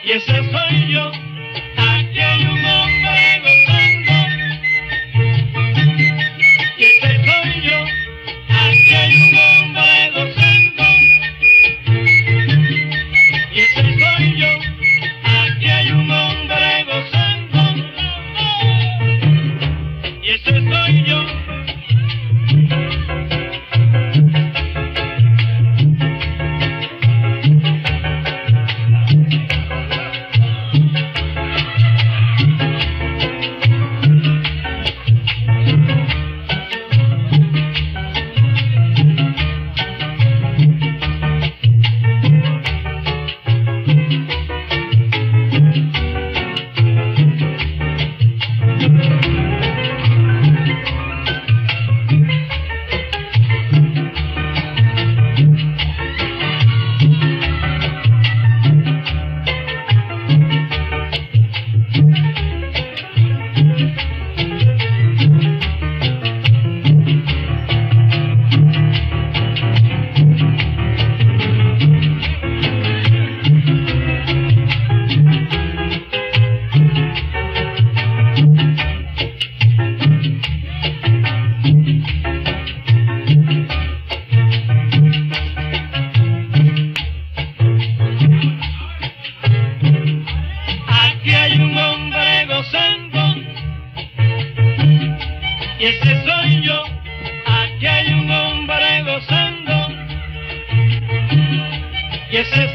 y ese soy yo. Aquí hay un hombre gozando, y ese soy yo. Aquí hay un hombre gozando, y ese soy yo. Aquí hay un hombre gozando, y ese soy yo. Aquí hay un hombre gozando, y ese soy yo. Aquí hay un hombre gozando, y ese